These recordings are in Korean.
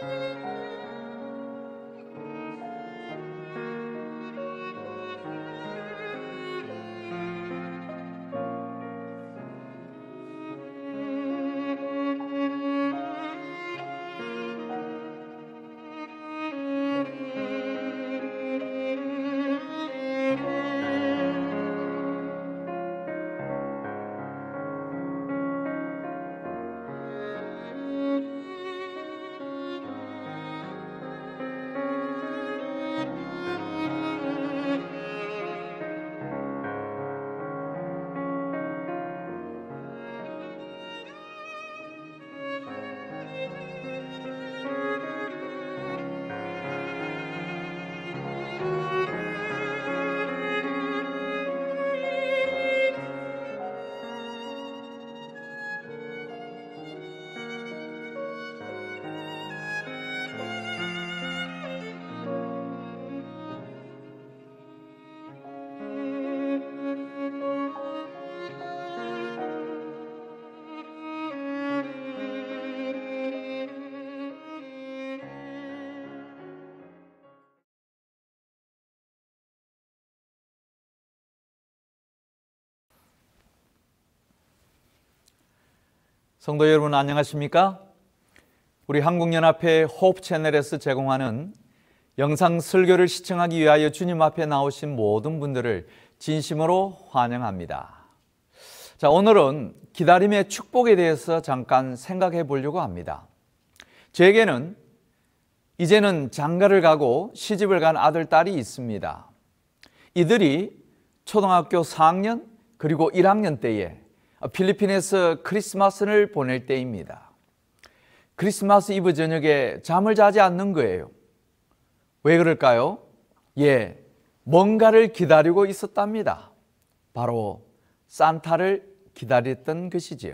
성도 여러분 안녕하십니까? 우리 한국연합회 호흡 채널에서 제공하는 영상 설교를 시청하기 위하여 주님 앞에 나오신 모든 분들을 진심으로 환영합니다. 자, 오늘은 기다림의 축복에 대해서 잠깐 생각해 보려고 합니다. 저에게는 이제는 장가를 가고 시집을 간 아들, 딸이 있습니다. 이들이 초등학교 4학년 그리고 1학년 때에 필리핀에서 크리스마스를 보낼 때입니다. 크리스마스 이브 저녁에 잠을 자지 않는 거예요. 왜 그럴까요? 뭔가를 기다리고 있었답니다. 바로 산타를 기다렸던 것이지요.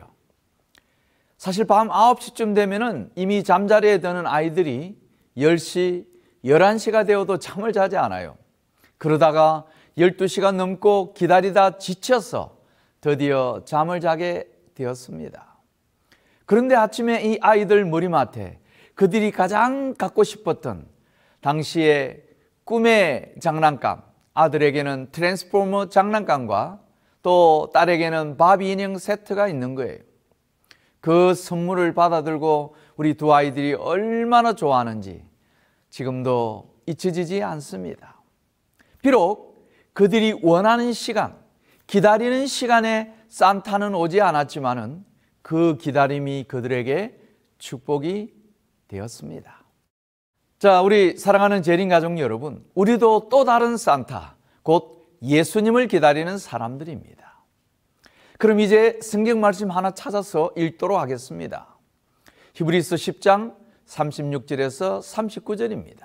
사실 밤 9시쯤 되면은 이미 잠자리에 드는 아이들이 10시, 11시가 되어도 잠을 자지 않아요. 그러다가 12시가 넘고 기다리다 지쳐서 드디어 잠을 자게 되었습니다. 그런데 아침에 이 아이들 머리맡에 그들이 가장 갖고 싶었던 당시의 꿈의 장난감, 아들에게는 트랜스포머 장난감과 또 딸에게는 바비 인형 세트가 있는 거예요. 그 선물을 받아들고 우리 두 아이들이 얼마나 좋아하는지 지금도 잊혀지지 않습니다. 비록 그들이 원하는 시간, 기다리는 시간에 산타는 오지 않았지만은 그 기다림이 그들에게 축복이 되었습니다. 자, 우리 사랑하는 재림 가족 여러분, 우리도 또 다른 산타, 곧 예수님을 기다리는 사람들입니다. 그럼 이제 성경 말씀 하나 찾아서 읽도록 하겠습니다. 히브리서 10장 36절에서 39절입니다.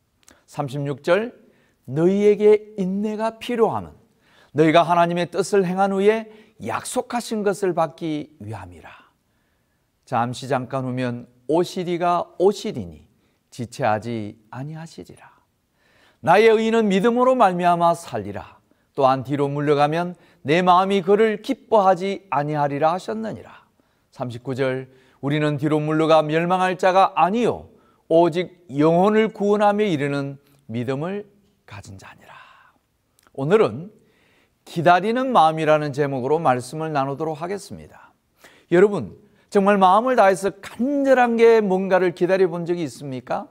36절, 너희에게 인내가 필요함은 너희가 하나님의 뜻을 행한 후에 약속하신 것을 받기 위함이라. 잠시 잠깐 후면 오시리가 오시리니 지체하지 아니하시리라. 나의 의인은 믿음으로 말미암아 살리라. 또한 뒤로 물러가면 내 마음이 그를 기뻐하지 아니하리라 하셨느니라. 39절, 우리는 뒤로 물러가 멸망할 자가 아니요 오직 영혼을 구원하며 이르는 믿음을 가진 자니라. 오늘은 기다리는 마음이라는 제목으로 말씀을 나누도록 하겠습니다. 여러분, 정말 마음을 다해서 간절한 게 뭔가를 기다려 본 적이 있습니까?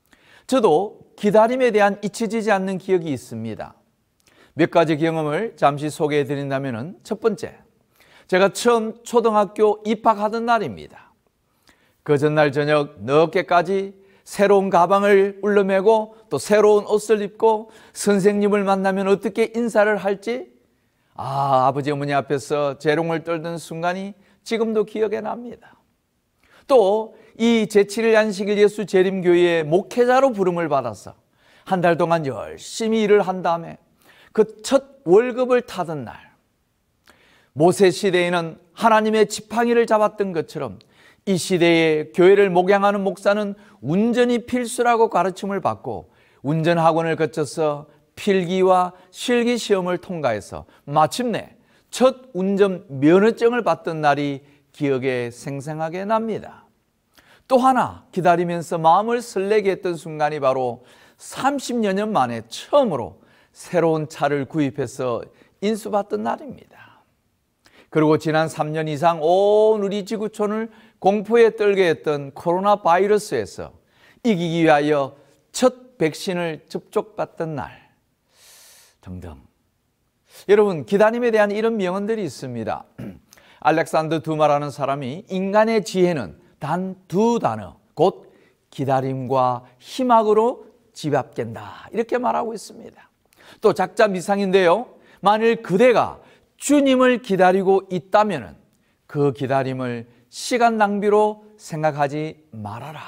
저도 기다림에 대한 잊혀지지 않는 기억이 있습니다. 몇 가지 경험을 잠시 소개해 드린다면, 첫 번째, 제가 처음 초등학교 입학하던 날입니다. 그 전날 저녁 늦게까지 새로운 가방을 울러매고 또 새로운 옷을 입고 선생님을 만나면 어떻게 인사를 할지 아버지 어머니 앞에서 재롱을 떨던 순간이 지금도 기억에 납니다. 또 이 제7일 안식일 예수 재림교회의 목회자로 부름을 받아서 한 달 동안 열심히 일을 한 다음에 그 첫 월급을 타던 날, 모세 시대에는 하나님의 지팡이를 잡았던 것처럼 이 시대에 교회를 목양하는 목사는 운전이 필수라고 가르침을 받고 운전학원을 거쳐서 필기와 실기 시험을 통과해서 마침내 첫 운전 면허증을 받던 날이 기억에 생생하게 납니다. 또 하나 기다리면서 마음을 설레게 했던 순간이 바로 30여 년 만에 처음으로 새로운 차를 구입해서 인수받던 날입니다. 그리고 지난 3년 이상 온 우리 지구촌을 공포에 떨게 했던 코로나 바이러스에서 이기기 위하여 첫 백신을 접종받던 날 등등. 여러분, 기다림에 대한 이런 명언들이 있습니다. 알렉산더 두마라는 사람이 인간의 지혜는 단 두 단어, 곧 기다림과 희망으로 집합된다, 이렇게 말하고 있습니다. 또 작자 미상인데요, 만일 그대가 주님을 기다리고 있다면 그 기다림을 시간 낭비로 생각하지 말아라.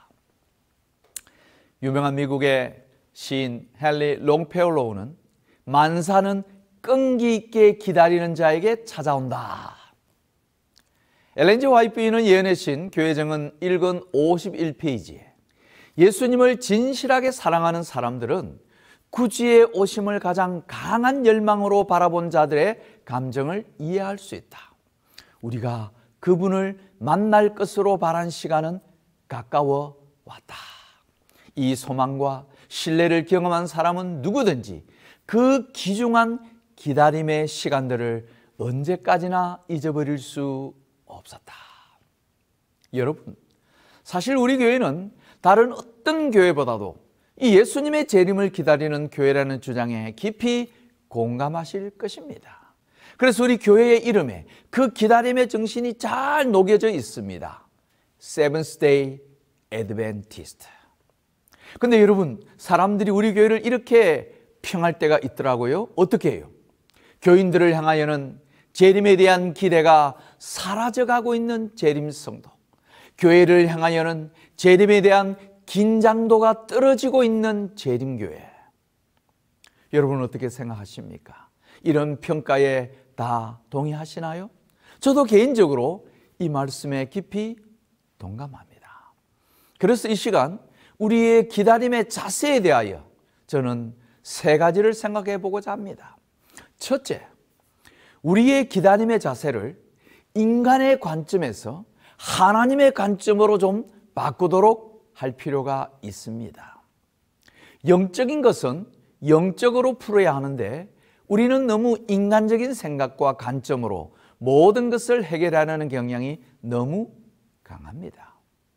유명한 미국의 시인 헨리 롱펠로우는 만사는 끈기 있게 기다리는 자에게 찾아온다. 엘렌 G. 화이트는 예언의 신 교회정은 1권 51페이지에 예수님을 진실하게 사랑하는 사람들은 구주의 오심을 가장 강한 열망으로 바라본 자들의 감정을 이해할 수 있다. 우리가 그분을 만날 것으로 바란 시간은 가까워 왔다. 이 소망과 신뢰를 경험한 사람은 누구든지 그 귀중한 기다림의 시간들을 언제까지나 잊어버릴 수 없었다. 여러분, 사실 우리 교회는 다른 어떤 교회보다도 이 예수님의 재림을 기다리는 교회라는 주장에 깊이 공감하실 것입니다. 그래서 우리 교회의 이름에 그 기다림의 정신이 잘 녹여져 있습니다. Seventh Day Adventist. 근데 여러분, 사람들이 우리 교회를 이렇게 평할 때가 있더라고요. 어떻게 해요? 교인들을 향하여는 재림에 대한 기대가 사라져가고 있는 재림 성도, 교회를 향하여는 재림에 대한 긴장도가 떨어지고 있는 재림교회. 여러분 어떻게 생각하십니까? 이런 평가에 다 동의하시나요? 저도 개인적으로 이 말씀에 깊이 동감합니다. 그래서 이 시간 우리의 기다림의 자세에 대하여 저는 세 가지를 생각해 보고자 합니다. 첫째, 우리의 기다림의 자세를 인간의 관점에서 하나님의 관점으로 좀 바꾸도록 할 필요가 있습니다. 영적인 것은 영적으로 풀어야 하는데 우리는 너무 인간적인 생각과 관점으로 모든 것을 해결하려는 경향이 너무 강합니다.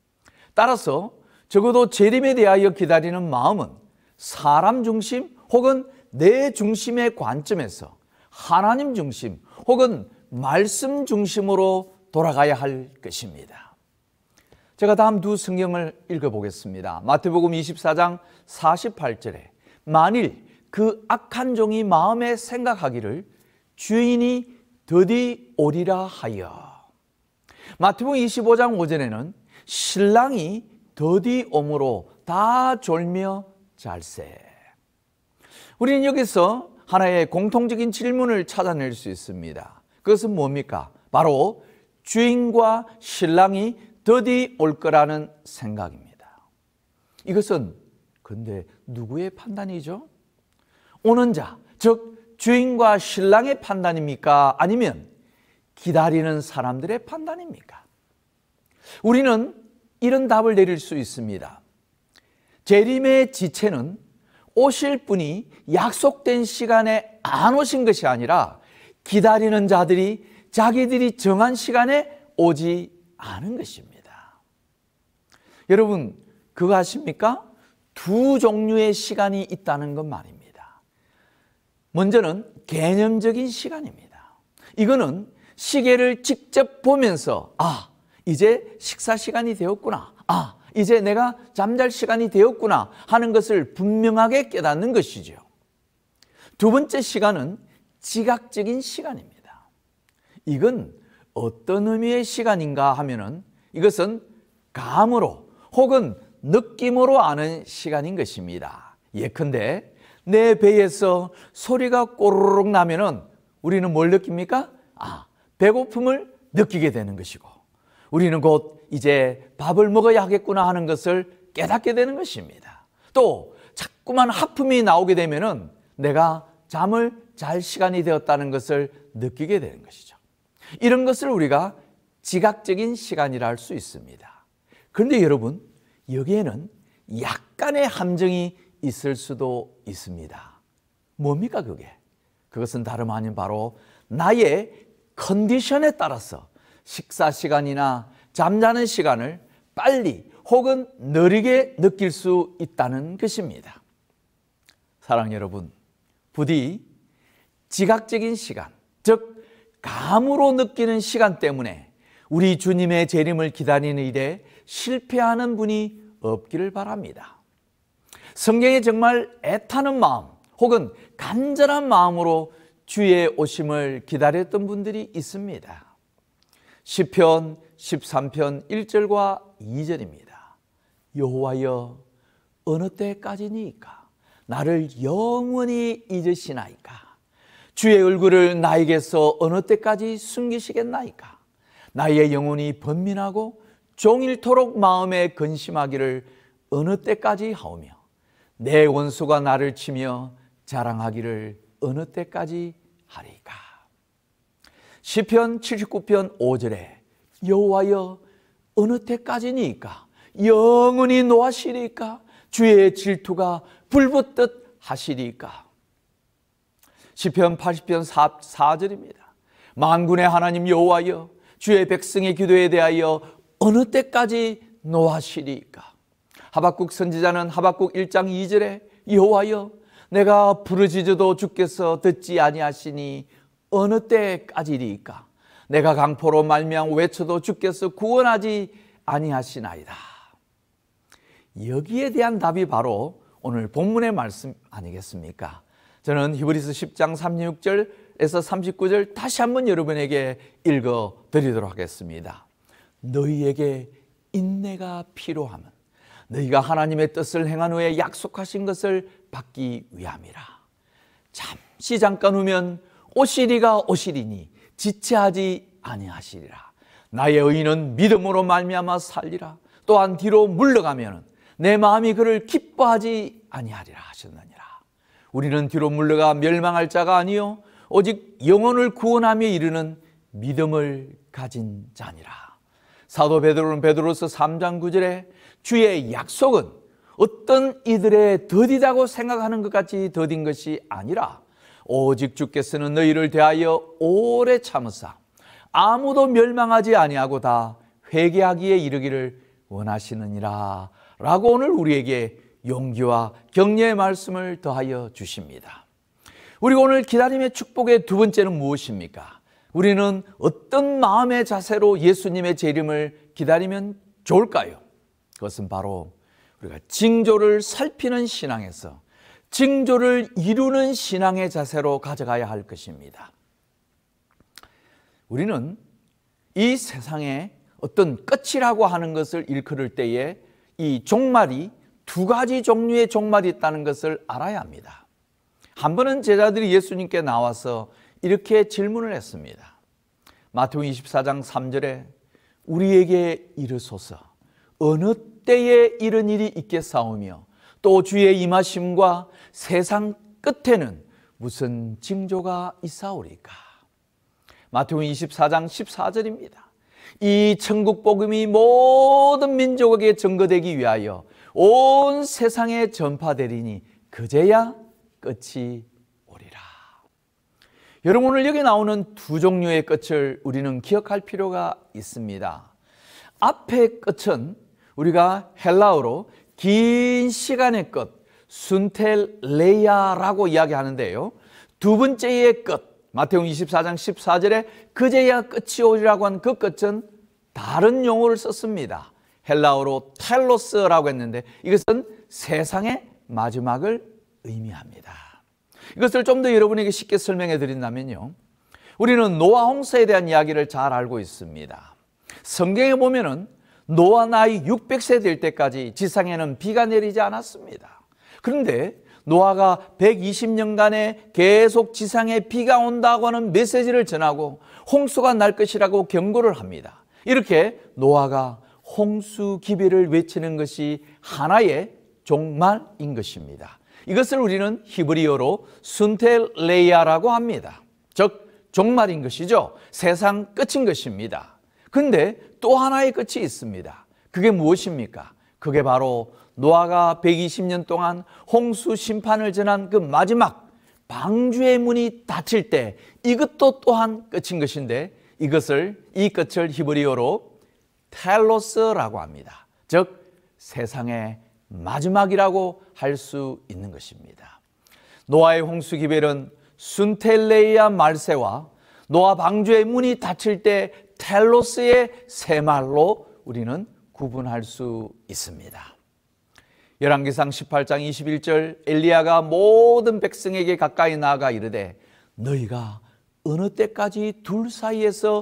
따라서 적어도 재림에 대하여 기다리는 마음은 사람 중심 혹은 내 중심의 관점에서 하나님 중심 혹은 말씀 중심으로 돌아가야 할 것입니다. 제가 다음 두 성경을 읽어보겠습니다. 마태복음 24장 48절에 만일 그 악한 종이 마음에 생각하기를 주인이 더디 오리라 하여. 마태복음 25장 5절에는 신랑이 더디 오므로 다 졸며 잘세. 우리는 여기서 하나의 공통적인 질문을 찾아낼 수 있습니다. 그것은 뭡니까? 바로 주인과 신랑이 더디 올 거라는 생각입니다. 이것은 근데 누구의 판단이죠? 오는 자, 즉 주인과 신랑의 판단입니까? 아니면 기다리는 사람들의 판단입니까? 우리는 이런 답을 내릴 수 있습니다. 재림의 지체는 오실 분이 약속된 시간에 안 오신 것이 아니라 기다리는 자들이 자기들이 정한 시간에 오지 않은 것입니다. 여러분, 그거 아십니까? 두 종류의 시간이 있다는 것 말입니다. 먼저는 개념적인 시간입니다. 이거는 시계를 직접 보면서 이제 식사 시간이 되었구나, 이제 내가 잠잘 시간이 되었구나 하는 것을 분명하게 깨닫는 것이죠. 두 번째 시간은 지각적인 시간입니다. 이건 어떤 의미의 시간인가 하면은 이것은 감으로 혹은 느낌으로 아는 시간인 것입니다. 예컨대 내 배에서 소리가 꼬르륵 나면은 우리는 뭘 느낍니까? 배고픔을 느끼게 되는 것이고, 우리는 곧 이제 밥을 먹어야 하겠구나 하는 것을 깨닫게 되는 것입니다. 또 자꾸만 하품이 나오게 되면은 내가 잠을 잘 시간이 되었다는 것을 느끼게 되는 것이죠. 이런 것을 우리가 지각적인 시간이라 할 수 있습니다. 그런데 여러분, 여기에는 약간의 함정이 있을 수도 있습니다. 뭡니까 그게? 그것은 다름 아닌 바로 나의 컨디션에 따라서 식사 시간이나 잠자는 시간을 빨리 혹은 느리게 느낄 수 있다는 것입니다. 사랑하는 여러분, 부디 지각적인 시간, 즉 감으로 느끼는 시간 때문에 우리 주님의 재림을 기다리는 일에 실패하는 분이 없기를 바랍니다. 성경에 정말 애타는 마음 혹은 간절한 마음으로 주의 오심을 기다렸던 분들이 있습니다. 시편 13편 1절과 2절입니다. 여호와여, 어느 때까지니까 나를 영원히 잊으시나이까? 주의 얼굴을 나에게서 어느 때까지 숨기시겠나이까? 나의 영혼이 번민하고 종일토록 마음에 근심하기를 어느 때까지 하오며 내 원수가 나를 치며 자랑하기를 어느 때까지 하리까? 시편 79편 5절에 여호와여, 어느 때까지니까? 영원히 노하시리까? 주의 질투가 불붙듯 하시리까? 시편 80편 4절입니다. 만군의 하나님 여호와여, 주의 백성의 기도에 대하여 어느 때까지 노하시리까? 하박국 선지자는 하박국 1장 2절에 여호와여, 내가 부르짖어도 주께서 듣지 아니하시니 어느 때까지리까? 내가 강포로 말미암아 외쳐도 주께서 구원하지 아니하시나이다. 여기에 대한 답이 바로 오늘 본문의 말씀 아니겠습니까? 저는 히브리서 10장 36절에서 39절 다시 한번 여러분에게 읽어 드리도록 하겠습니다. 너희에게 인내가 필요함은 너희가 하나님의 뜻을 행한 후에 약속하신 것을 받기 위함이라. 잠시 잠깐 후면 오시리가 오시리니 지체하지 아니하시리라. 나의 의인은 믿음으로 말미암아 살리라. 또한 뒤로 물러가면 내 마음이 그를 기뻐하지 아니하리라 하셨느니라. 우리는 뒤로 물러가 멸망할 자가 아니요 오직 영혼을 구원하며 이르는 믿음을 가진 자니라. 사도 베드로는 베드로서 3장 9절에 주의 약속은 어떤 이들의 더디다고 생각하는 것 같이 더딘 것이 아니라 오직 주께서는 너희를 대하여 오래 참으사 아무도 멸망하지 아니하고 다 회개하기에 이르기를 원하시느니라 라고 오늘 우리에게 용기와 격려의 말씀을 더하여 주십니다. 우리가 오늘 기다림의 축복의 두 번째는 무엇입니까? 우리는 어떤 마음의 자세로 예수님의 재림을 기다리면 좋을까요? 그것은 바로 우리가 징조를 살피는 신앙에서 징조를 이루는 신앙의 자세로 가져가야 할 것입니다. 우리는 이 세상에 어떤 끝이라고 하는 것을 일컬을 때에 이 종말이 두 가지 종류의 종말이 있다는 것을 알아야 합니다. 한 번은 제자들이 예수님께 나와서 이렇게 질문을 했습니다. 마태복음 24장 3절에 우리에게 이르소서 어느 때에 이런 일이 있겠사오며 또 주의 임하심과 세상 끝에는 무슨 징조가 있사오리까? 마태복음 24장 14절입니다. 이 천국 복음이 모든 민족에게 전거되기 위하여 온 세상에 전파되리니 그제야 끝이 오리라. 여러분, 오늘 여기 나오는 두 종류의 끝을 우리는 기억할 필요가 있습니다. 앞의 끝은 우리가 헬라어로 긴 시간의 끝, 순텔레이아라고 이야기하는데요. 두 번째의 끝, 마태복음 24장 14절에 그제야 끝이 오리라고 한 그 끝은 다른 용어를 썼습니다. 헬라어로 텔로스라고 했는데 이것은 세상의 마지막을 의미합니다. 이것을 좀 더 여러분에게 쉽게 설명해 드린다면요, 우리는 노아 홍수에 대한 이야기를 잘 알고 있습니다. 성경에 보면은 노아 나이 600세 될 때까지 지상에는 비가 내리지 않았습니다. 그런데 노아가 120년간에 계속 지상에 비가 온다고 하는 메시지를 전하고 홍수가 날 것이라고 경고를 합니다. 이렇게 노아가 홍수 기별을 외치는 것이 하나의 종말인 것입니다. 이것을 우리는 히브리어로 순텔레이아라고 합니다. 즉 종말인 것이죠. 세상 끝인 것입니다. 그런데 또 하나의 끝이 있습니다. 그게 무엇입니까? 그게 바로 노아가 120년 동안 홍수 심판을 전한 그 마지막 방주의 문이 닫힐 때 이것도 또한 끝인 것인데 이 끝을 히브리어로 텔로스라고 합니다. 즉 세상의 마지막이라고 할 수 있는 것입니다. 노아의 홍수 기별은 순텔레이아 말세와 노아 방주의 문이 닫힐 때 텔로스의 세 말로 우리는 구분할 수 있습니다. 열왕기상 18장 21절 엘리야가 모든 백성에게 가까이 나아가 이르되 너희가 어느 때까지 둘 사이에서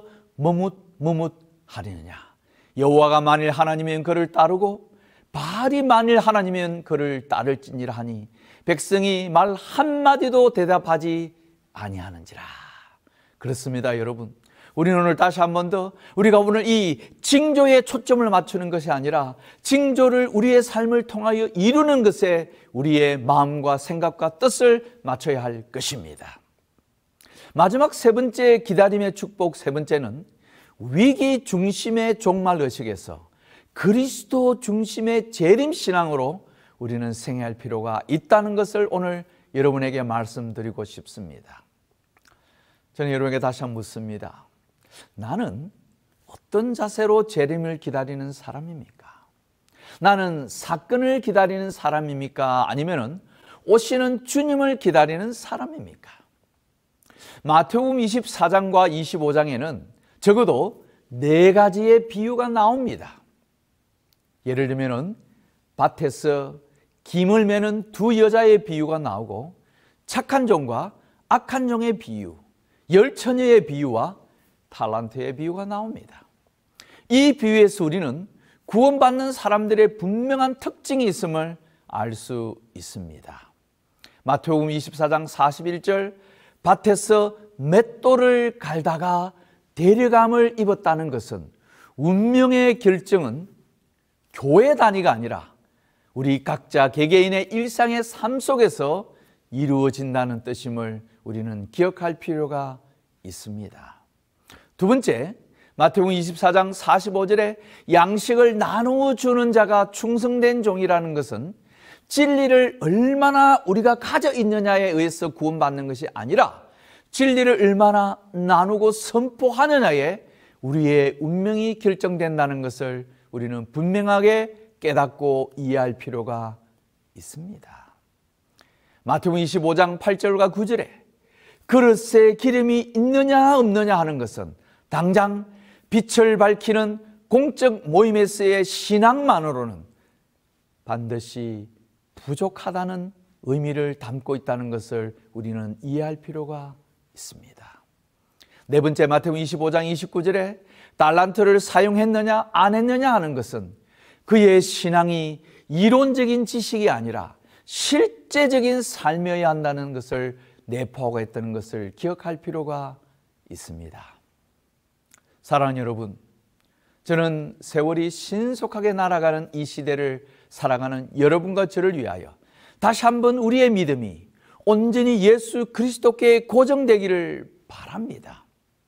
머뭇머뭇하리느냐. 여호와가 만일 하나님이면 그를 따르고 바알이 만일 하나님이면 그를 따를지니라 하니 백성이 말 한마디도 대답하지 아니하는지라. 그렇습니다, 여러분. 우리는 오늘 다시 한 번 더 우리가 오늘 이 징조에 초점을 맞추는 것이 아니라 징조를 우리의 삶을 통하여 이루는 것에 우리의 마음과 생각과 뜻을 맞춰야 할 것입니다. 마지막 세 번째 기다림의 축복 세 번째는 위기 중심의 종말 의식에서 그리스도 중심의 재림신앙으로 우리는 생애할 필요가 있다는 것을 오늘 여러분에게 말씀드리고 싶습니다. 저는 여러분에게 다시 한번 묻습니다. 나는 어떤 자세로 재림을 기다리는 사람입니까? 나는 사건을 기다리는 사람입니까? 아니면 오시는 주님을 기다리는 사람입니까? 마태복음 24장과 25장에는 적어도 4가지의 비유가 나옵니다. 예를 들면 밭에서 김을 매는 두 여자의 비유가 나오고 착한 종과 악한 종의 비유, 열처녀의 비유와 탈란트의 비유가 나옵니다. 이 비유에서 우리는 구원받는 사람들의 분명한 특징이 있음을 알 수 있습니다. 마태복음 24장 41절 밭에서 맷돌을 갈다가 데려감을 입었다는 것은 운명의 결정은 교회 단위가 아니라 우리 각자 개개인의 일상의 삶 속에서 이루어진다는 뜻임을 우리는 기억할 필요가 있습니다. 두 번째, 마태복음 24장 45절에 양식을 나누어 주는 자가 충성된 종이라는 것은 진리를 얼마나 우리가 가져 있느냐에 의해서 구원받는 것이 아니라 진리를 얼마나 나누고 선포하느냐에 우리의 운명이 결정된다는 것을 우리는 분명하게 깨닫고 이해할 필요가 있습니다. 마태복음 25장 8절과 9절에 그릇에 기름이 있느냐 없느냐 하는 것은 당장 빛을 밝히는 공적 모임에서의 신앙만으로는 반드시 부족하다는 의미를 담고 있다는 것을 우리는 이해할 필요가 있습니다. 네 번째, 마태복음 25장 29절에 달란트를 사용했느냐 안 했느냐 하는 것은 그의 신앙이 이론적인 지식이 아니라 실제적인 삶이어야 한다는 것을 내포하고 있다는 것을 기억할 필요가 있습니다. 사랑하는 여러분, 저는 세월이 신속하게 날아가는 이 시대를 살아가는 여러분과 저를 위하여 다시 한번 우리의 믿음이 온전히 예수 그리스도께 고정되기를 바랍니다.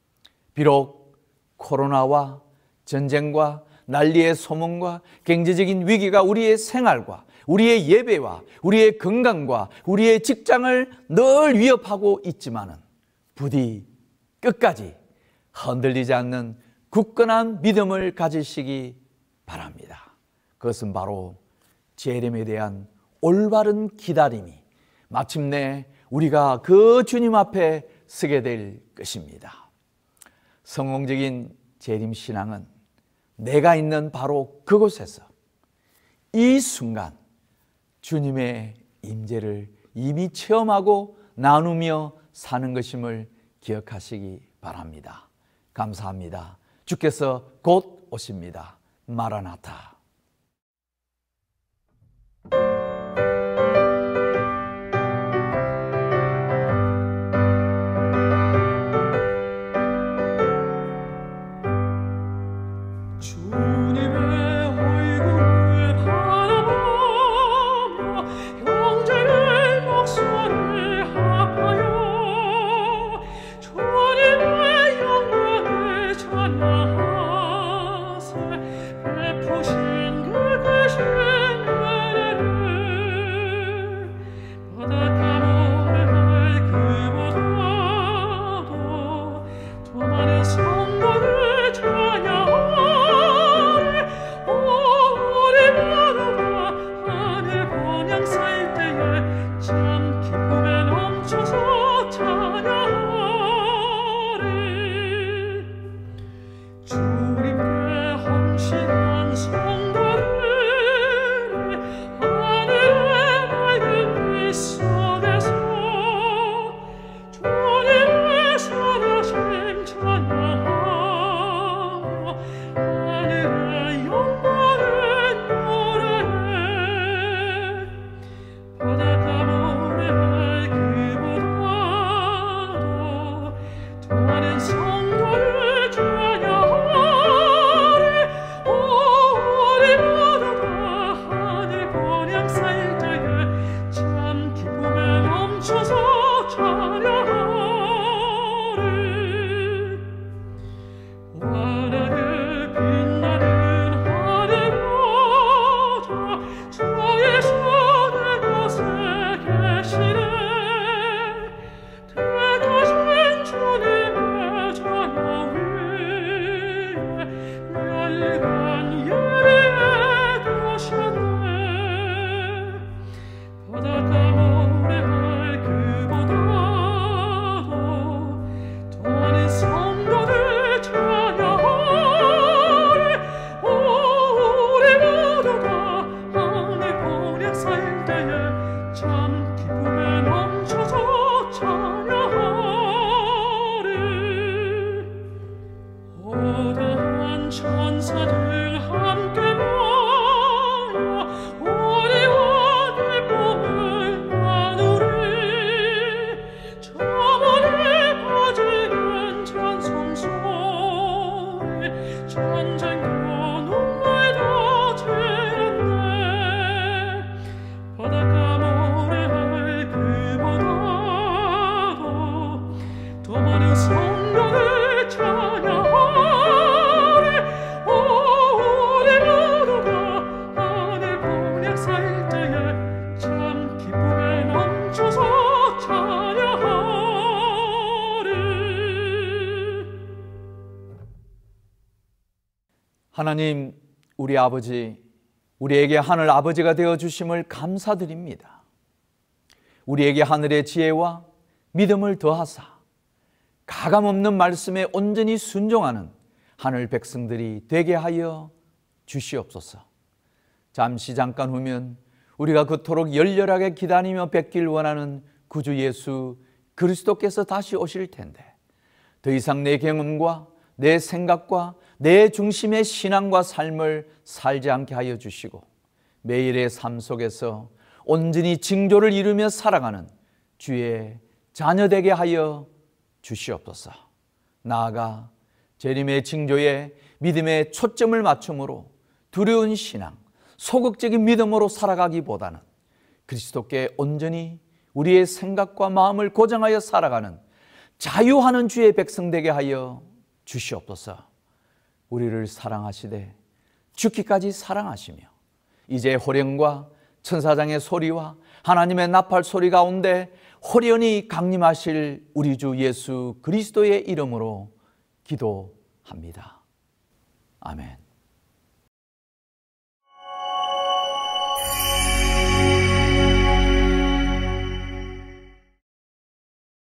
비록 코로나와 전쟁과 난리의 소문과 경제적인 위기가 우리의 생활과 우리의 예배와 우리의 건강과 우리의 직장을 늘 위협하고 있지만은 부디 끝까지 흔들리지 않는 굳건한 믿음을 가지시기 바랍니다. 그것은 바로 재림에 대한 올바른 기다림이 마침내 우리가 그 주님 앞에 서게 될 것입니다. 성공적인 재림신앙은 내가 있는 바로 그곳에서 이 순간 주님의 임재를 이미 체험하고 나누며 사는 것임을 기억하시기 바랍니다. 감사합니다. 주께서 곧 오십니다. 마라나타. push 하나님, 우리 아버지, 우리에게 하늘 아버지가 되어 주심을 감사드립니다. 우리에게 하늘의 지혜와 믿음을 더하사 가감없는 말씀에 온전히 순종하는 하늘 백성들이 되게 하여 주시옵소서. 잠깐 후면 우리가 그토록 열렬하게 기다리며 뵙길 원하는 구주 예수 그리스도께서 다시 오실 텐데, 더 이상 내 경험과 내 생각과 내 중심의 신앙과 삶을 살지 않게 하여 주시고, 매일의 삶 속에서 온전히 징조를 이루며 살아가는 주의 자녀되게 하여 주시옵소서. 나아가 재림의 징조에 믿음의 초점을 맞춤으로 두려운 신앙, 소극적인 믿음으로 살아가기보다는 그리스도께 온전히 우리의 생각과 마음을 고정하여 살아가는 자유하는 주의 백성 되게 하여 주시옵소서. 우리를 사랑하시되 죽기까지 사랑하시며, 이제 호령과 천사장의 소리와 하나님의 나팔 소리 가운데 호련히 강림하실 우리 주 예수 그리스도의 이름으로 기도합니다. 아멘.